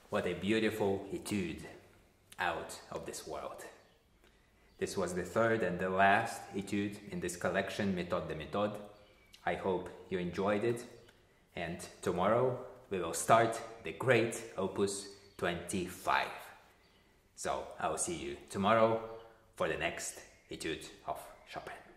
What a beautiful etude out of this world. This was the third and the last etude in this collection, Méthode de Méthode. I hope you enjoyed it, and tomorrow we will start the great Opus 25. So I will see you tomorrow for the next etude of Chopin.